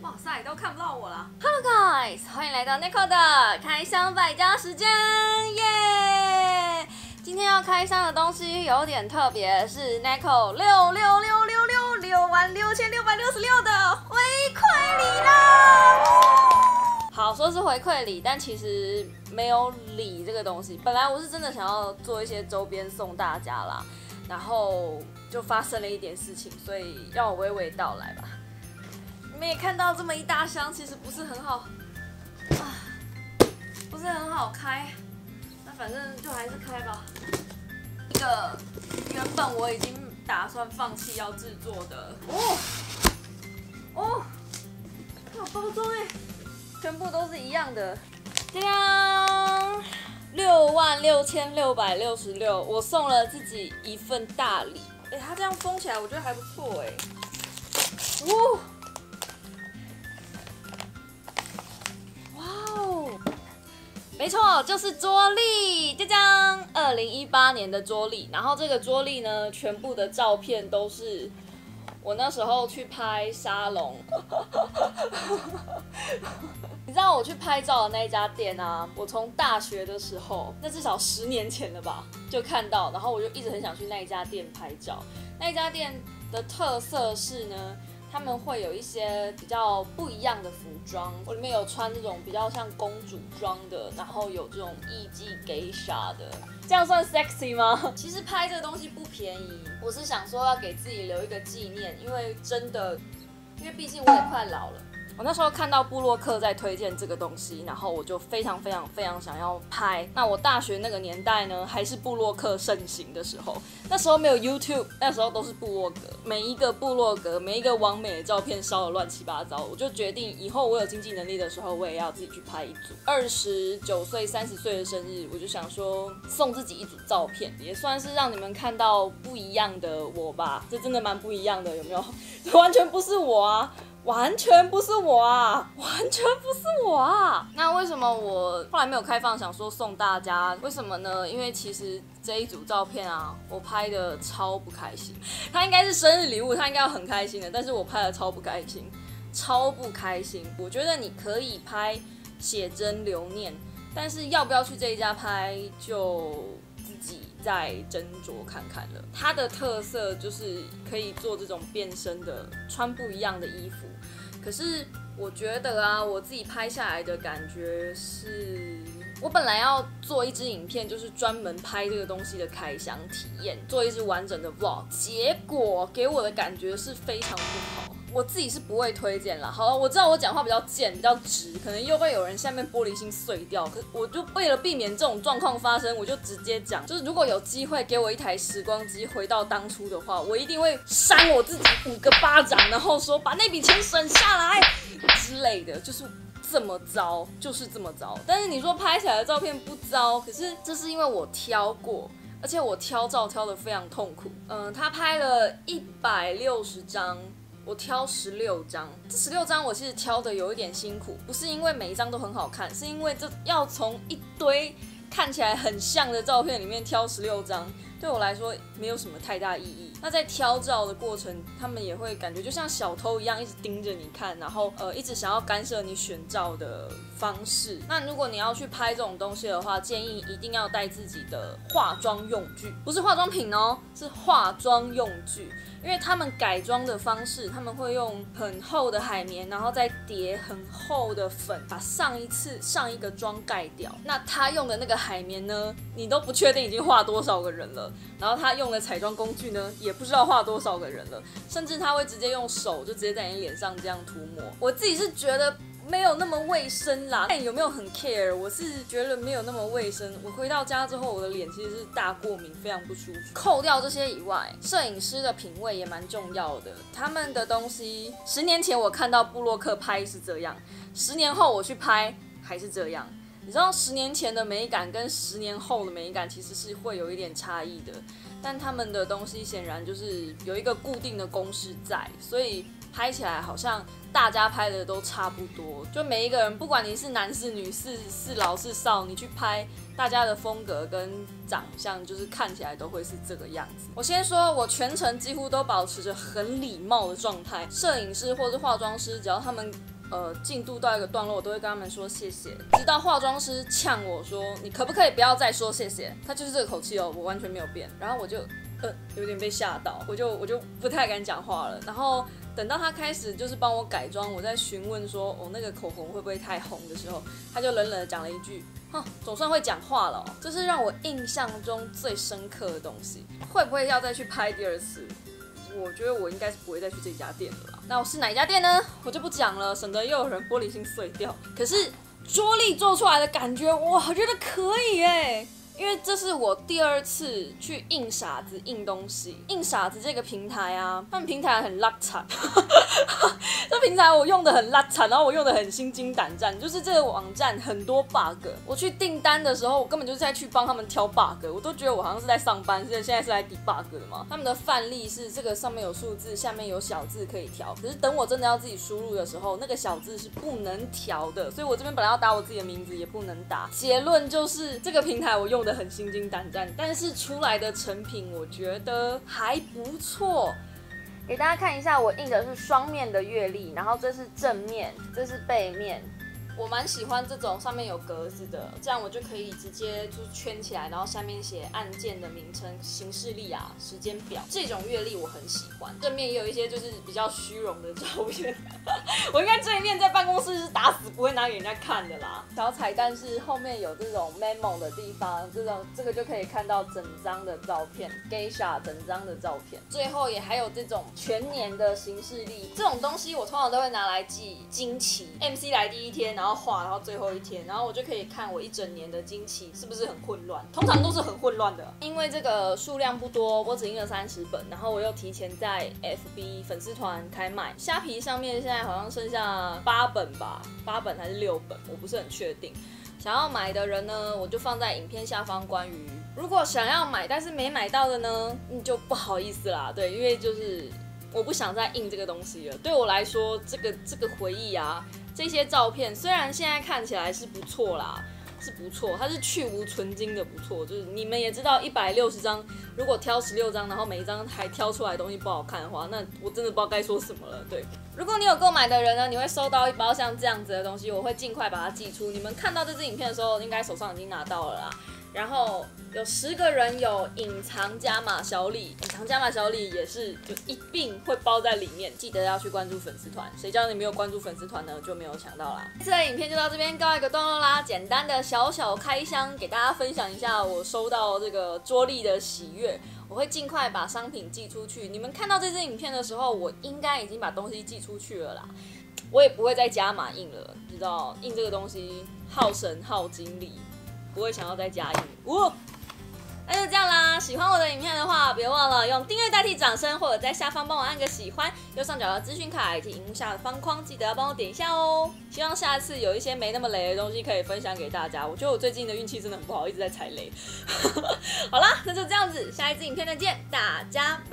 哇塞，都看不到我了。Hello guys， 欢迎来到 Nico 的开箱百家时间，耶！今天要开箱的东西有点特别，是 Nico 66666万6666的回馈礼啦。好，说是回馈礼，但其实没有礼这个东西。本来我是真的想要做一些周边送大家啦，然后就发生了一点事情，所以让我娓娓道来吧。你们也看到这么一大箱，其实不是很好，不是很好开。那反正就还是开吧。一个原本我已经打算放弃要制作的它有包装哎，全部都是一样的。66666，我送了自己一份大礼。哎，它这样封起来，我觉得还不错哎。没错，就是桌历，这张2018年的桌历。然后这个桌历呢，全部的照片都是我那时候去拍沙龙。你知道我去拍照的那一家店啊，我从大学的时候，那至少10年前了吧，就看到，然后我就一直很想去那一家店拍照。那一家店的特色是呢，他们会有一些比较不一样的服装，我里面有穿这种比较像公主装的，然后有这种艺妓 geisha 的，这样算 sexy 吗？其实拍这个东西不便宜，我是想说要给自己留一个纪念，因为毕竟我也快老了。我那时候看到部落客在推荐这个东西，然后我就非常想要拍。那我大学那个年代呢，还是部落客盛行的时候，那时候没有 YouTube， 那时候都是部落格，每一个部落格，每一个网美的照片烧得乱七八糟。我就决定以后我有经济能力的时候，我也要自己去拍一组。29岁、30岁的生日，我就想说送自己一组照片，也算是让你们看到不一样的我吧。这真的蛮不一样的，有没有？完全不是我啊！完全不是我啊！那为什么我后来没有开放，想说送大家？为什么呢？因为其实这一组照片啊，我拍的超不开心。它应该是生日礼物，它应该要很开心的，但是我拍的超不开心。我觉得你可以拍写真留念，但是要不要去这一家拍就自己再斟酌看看了。它的特色就是可以做这种变身的，穿不一样的衣服。可是我觉得啊，我自己拍下来的感觉是，我本来要做一支影片，就是专门拍这个东西的开箱体验，做一支完整的 vlog， 结果给我的感觉是非常不好。我自己是不会推荐啦。好了，我知道我讲话比较贱，比较直，可能又会有人下面玻璃心碎掉。可我就为了避免这种状况发生，我就直接讲，就是如果有机会给我一台时光机回到当初的话，我一定会扇我自己5个巴掌，然后说把那笔钱省下来之类的，就是这么糟，就是这么糟。但是你说拍起来的照片不糟，可是这是因为我挑过。而且我挑照挑得非常痛苦。他拍了160张。我挑16张，这16张我其实挑的有一点辛苦，不是因为每一张都很好看，是因为这要从一堆看起来很像的照片里面挑16张，对我来说没有什么太大意义。那在挑照的过程，他们也会感觉就像小偷一样，一直盯着你看，然后一直想要干涉你选照的方式。那如果你要去拍这种东西的话，建议一定要带自己的化妆用具，不是化妆品哦，是化妆用具。因为他们改妆的方式，他们会用很厚的海绵，然后再叠很厚的粉，把上一个妆盖掉。那他用的那个海绵呢，你都不确定已经画多少个人了。然后他用的彩妆工具呢，也不知道画多少个人了。甚至他会直接用手就直接在你脸上这样涂抹。我自己是觉得没有那么卫生啦，看有没有很 care， 我是觉得没有那么卫生。我回到家之后，我的脸其实是大过敏，非常不舒服。扣掉这些以外，摄影师的品味也蛮重要的。他们的东西，10年前我看到部落客拍是这样，10年后我去拍还是这样。你知道10年前的美感跟10年后的美感其实是会有一点差异的，但他们的东西显然就是有一个固定的公式在，所以拍起来好像大家拍的都差不多，就每一个人，不管你是男是女是老是少，你去拍，大家的风格跟长相就是看起来都会是这个样子。我先说，我全程几乎都保持着很礼貌的状态，摄影师或是化妆师，只要他们进度到一个段落，我都会跟他们说谢谢，直到化妆师呛我说你可不可以不要再说谢谢，他就是这个口气哦，我完全没有变，然后我就有点被吓到，我就不太敢讲话了。然后等到他开始就是帮我改妆，我在询问说那个口红会不会太红的时候，他就冷冷的讲了一句总算会讲话了哦，这是让我印象中最深刻的东西。会不会要再去拍第二次？我觉得我应该是不会再去这家店了啦。那我是哪一家店呢？我就不讲了，省得又有人玻璃心碎掉。可是桌历做出来的感觉，我觉得可以耶。因为这是我第2次去印傻子印东西，印傻子这个平台啊，他们平台很邋遢，这平台我用的很邋遢，然后我用的很心惊胆战，就是这个网站很多 bug， 我去订单的时候，我根本就是在去帮他们挑 bug， 我都觉得我好像是在上班，现在是来 debug 的嘛。他们的范例是这个上面有数字，下面有小字可以调，可是等我真的要自己输入的时候，那个小字是不能调的，所以我这边本来要打我自己的名字也不能打。结论就是这个平台我用的很心惊胆战，但是出来的成品我觉得还不错。给大家看一下，我印的是双面的月历，然后这是正面，这是背面。我蛮喜欢这种上面有格子的，这样我就可以直接就圈起来，然后下面写案件的名称、行事历啊、时间表。这种月历我很喜欢。正面也有一些就是比较虚荣的照片，我应该这一面在办公室是打死不会拿给人家看的啦。小彩蛋是后面有这种 memo 的地方，这个就可以看到整张的照片 ，geisha 整张的照片。最后也还有这种全年的行事历，这种东西我通常都会拿来记经期 ，MC 来第一天，然后画，然后最后一天，然后我就可以看我一整年的经期是不是很混乱，通常都是很混乱的。因为这个数量不多，我只印了30本，然后我又提前在 FB 粉丝团开卖，虾皮上面现在好像剩下8本吧，8本还是6本，我不是很确定。想要买的人呢，我就放在影片下方关于，如果想要买但是没买到的呢，就不好意思啦，对，因为就是我不想再印这个东西了。对我来说，这个回忆啊。这些照片虽然现在看起来是不错啦，是不错，它是去无存菁的不错。就是你们也知道，160张，如果挑16张，然后每一张还挑出来的东西不好看的话，那我真的不知道该说什么了。对，如果你有购买的人呢，你会收到一包像这样子的东西，我会尽快把它寄出。你们看到这支影片的时候，应该手上已经拿到了啦。然后有10个人有隐藏加码小礼，隐藏加码小礼也是就一并会包在里面，记得要去关注粉丝团。谁叫你没有关注粉丝团呢，就没有抢到啦。这次的影片就到这边告一个段落啦，简单的小开箱，给大家分享一下我收到这个桌历的喜悦。我会尽快把商品寄出去。你们看到这支影片的时候，我应该已经把东西寄出去了啦。我也不会再加码印了，你知道，印这个东西耗神耗精力。不会想要再加印，那就这样啦。喜欢我的影片的话，别忘了用订阅代替掌声，或者在下方帮我按个喜欢。右上角的资讯卡以及荧幕下的方框，记得要帮我点一下哦。希望下次有一些没那么雷的东西可以分享给大家。我觉得我最近的运气真的很不好，一直在踩雷。好啦，那就这样子，下一支影片再见，大家